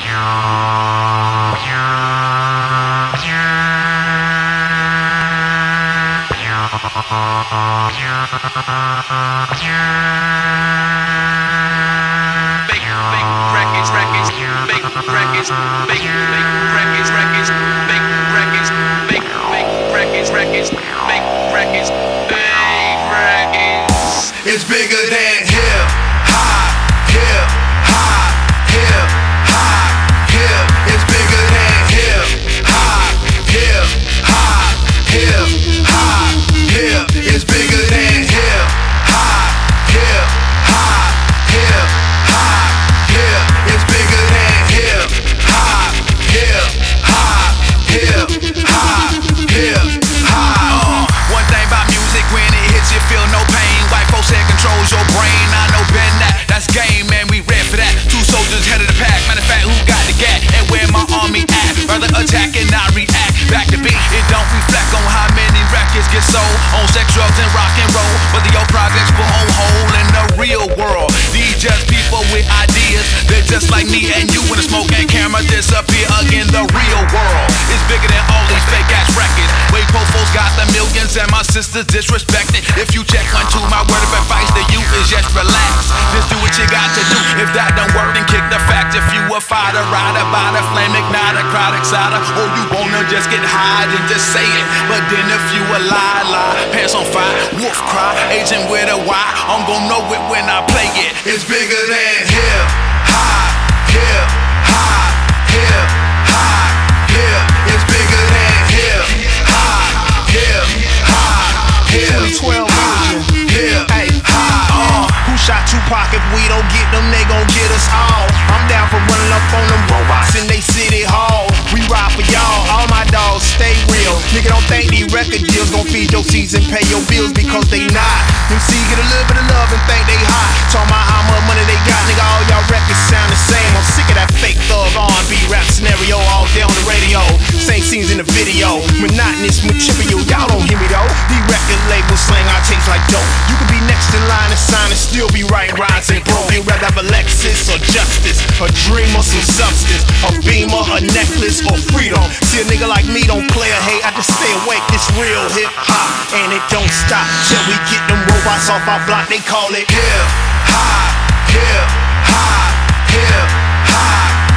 It's bigger than hip hop, hip hop, hip hop, hip. It's bigger than hip hop, hip hop, hip hop, hip. It's bigger than hip hop, hip hop, hip hop, hip. It's bigger than hip hop, hip hop, hip hop, hip hop. One thing about music, when it hits you feel no pain. White folks head controls your brain. I know Ben that's game, man, we ready for that. Two soldiers head of the pack, matter of fact, who got the gat? And where my army at? Rather attack and not react. Back to beat, it don't reflect on how many records get sold on sex, drugs, and rock and roll. But the old projects put on hold in the real world. These just people with ideas, they're just like me and you. When the smoke and camera disappear again, the real world is bigger than all these fake ass records. Way poor folks got the millions and my sisters disrespected. If you check 1, 2, my word of advice to you is just relax. Just do what you got to do. If that don't work, then kick the fact. If you a fighter, rider, by the flame, ignite a crowd excited, or you wanna just get high, then just say it. But then if you a lie, pants on fire, wolf cry, agent with a Y, I'm gon' know it when I play it. It's bigger than hip hop, hip hop, hip hop, hip. It's bigger than hip hop, hip hop, hip 2012 hop, hip hop. Who shot Tupac? If we don't get them, they gon' get us all. I'm down for running up on them robots in they city hall. We ride for y'all, all my dogs stay real. Nigga, don't think these record deals gon' feed your season, pay your bills, because they not. MC get a little bit of love and think they hot. Talking about how much money they got, nigga, all y'all records sound the same. I'm sick of that fake thug R&B rap scenario all day on the radio. Same scenes in the video, monotonous material, y'all don't hear me though. These record labels slang our tapes like dope. You could be next in line and sign and still be writing rhymes ain't broke. You rather have a Lexus or justice, a dream or some substance, a beamer, a necklace or freedom. See a nigga like me don't play or hate, I just stay awake. This real hip hop and it don't stop till we get them robots off our block. They call it hip hop, hip hop, hip hop,